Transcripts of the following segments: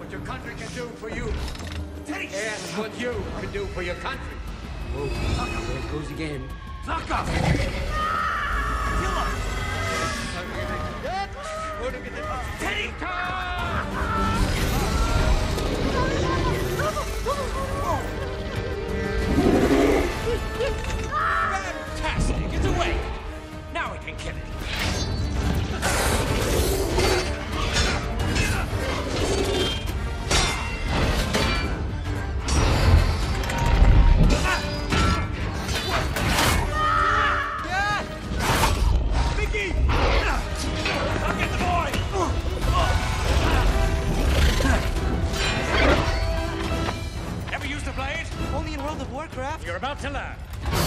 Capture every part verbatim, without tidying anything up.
what your country can do for you. Ask what you can do for your country. Whoa, Tucker, there it goes again. Tucker! Kill him! Take Fantastic! It's away! Now we can kill it. Warcraft? You're about to learn.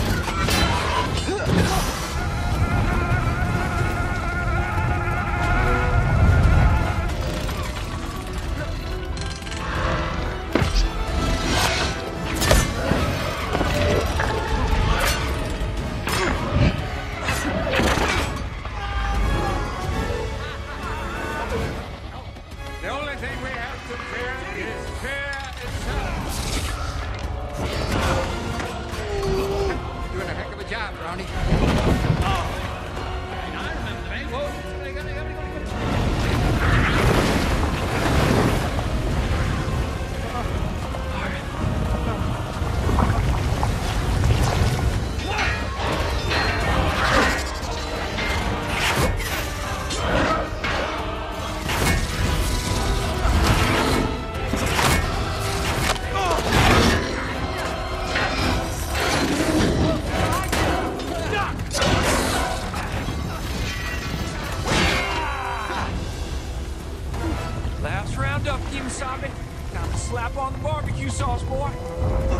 The only thing we have to fear is fear itself. Doing a heck of a job, Ronnie. Oh. And I remember the bank. Whoa. Last round up, Kemosabe. Time to slap on the barbecue sauce, boy.